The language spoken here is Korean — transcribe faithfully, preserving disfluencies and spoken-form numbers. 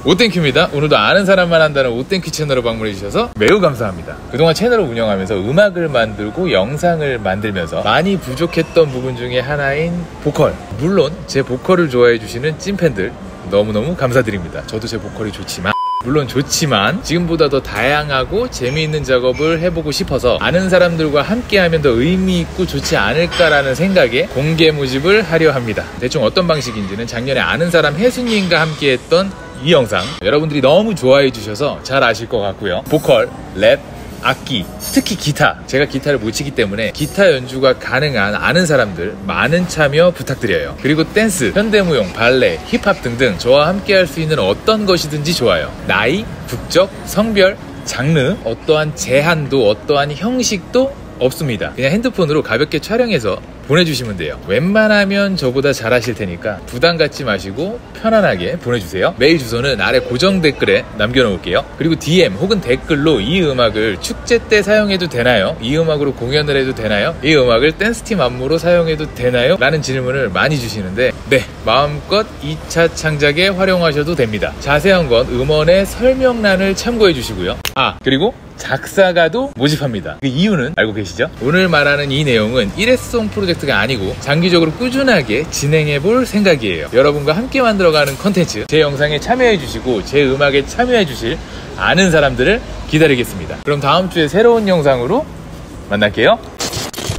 오땡큐입니다. 오늘도 아는 사람만 한다는 오땡큐 채널을 방문해주셔서 매우 감사합니다. 그동안 채널을 운영하면서 음악을 만들고 영상을 만들면서 많이 부족했던 부분 중에 하나인 보컬, 물론 제 보컬을 좋아해주시는 찐팬들 너무너무 감사드립니다. 저도 제 보컬이 좋지만 물론 좋지만 지금보다 더 다양하고 재미있는 작업을 해보고 싶어서 아는 사람들과 함께하면 더 의미있고 좋지 않을까라는 생각에 공개 모집을 하려 합니다. 대충 어떤 방식인지는 작년에 아는 사람 혜수님과 함께했던 이 영상 여러분들이 너무 좋아해 주셔서 잘 아실 것 같고요. 보컬, 랩, 악기, 특히 기타, 제가 기타를 못 치기 때문에 기타 연주가 가능한 아는 사람들 많은 참여 부탁드려요. 그리고 댄스, 현대무용, 발레, 힙합 등등 저와 함께 할 수 있는 어떤 것이든지 좋아요. 나이, 국적, 성별, 장르, 어떠한 제한도 어떠한 형식도 없습니다. 그냥 핸드폰으로 가볍게 촬영해서 보내주시면 돼요. 웬만하면 저보다 잘하실 테니까 부담 갖지 마시고 편안하게 보내주세요. 메일 주소는 아래 고정 댓글에 남겨놓을게요. 그리고 디엠 혹은 댓글로 이 음악을 축제 때 사용해도 되나요? 이 음악으로 공연을 해도 되나요? 이 음악을 댄스팀 안무로 사용해도 되나요? 라는 질문을 많이 주시는데 네, 마음껏 이 차 창작에 활용하셔도 됩니다. 자세한 건 음원의 설명란을 참고해 주시고요. 아, 그리고 작사가도 모집합니다. 그 이유는 알고 계시죠? 오늘 말하는 이 내용은 일회성 프로젝트가 아니고 장기적으로 꾸준하게 진행해 볼 생각이에요. 여러분과 함께 만들어가는 컨텐츠, 제 영상에 참여해 주시고 제 음악에 참여해 주실 아는 사람들을 기다리겠습니다. 그럼 다음 주에 새로운 영상으로 만날게요.